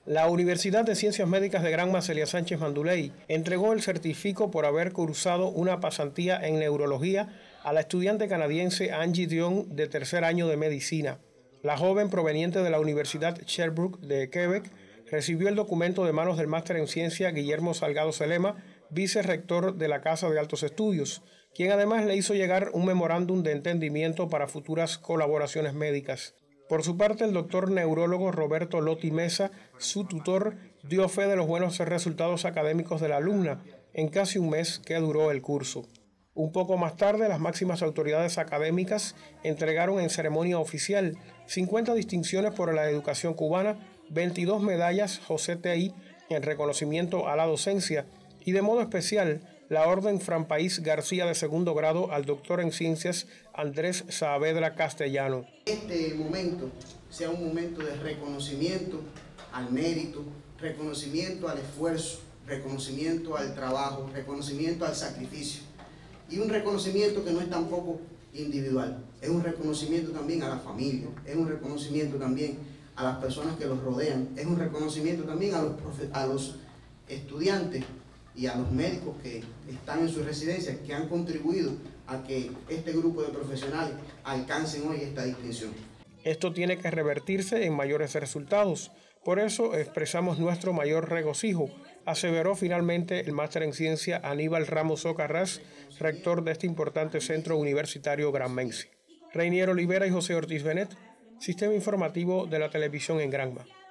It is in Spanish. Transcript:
La Universidad de Ciencias Médicas de Granma Celia Sánchez Manduley entregó el certificado por haber cursado una pasantía en neurología a la estudiante canadiense Angie Dion de tercer año de medicina. La joven proveniente de la Universidad Sherbrooke de Quebec recibió el documento de manos del máster en ciencia Guillermo Salgado Celema, vicerrector de la Casa de Altos Estudios, quien además le hizo llegar un memorándum de entendimiento para futuras colaboraciones médicas. Por su parte, el doctor neurólogo Roberto Lotti Mesa, su tutor, dio fe de los buenos resultados académicos de la alumna en casi un mes que duró el curso. Un poco más tarde, las máximas autoridades académicas entregaron en ceremonia oficial 50 distinciones por la educación cubana, 22 medallas José T.I. en reconocimiento a la docencia y de modo especial la Orden Fran País García de segundo grado al doctor en ciencias Andrés Saavedra Castellano. Este momento sea un momento de reconocimiento al mérito, reconocimiento al esfuerzo, reconocimiento al trabajo, reconocimiento al sacrificio y un reconocimiento que no es tampoco individual, es un reconocimiento también a la familia, es un reconocimiento también a las personas que los rodean, es un reconocimiento también a los estudiantes y a los médicos que están en sus residencias, que han contribuido a que este grupo de profesionales alcancen hoy esta distinción. Esto tiene que revertirse en mayores resultados. Por eso expresamos nuestro mayor regocijo, aseveró finalmente el máster en ciencia Aníbal Ramos Ocarrás, rector de este importante centro universitario granmense. Reinier Olivera y José Ortiz Benet, Sistema Informativo de la Televisión en Granma.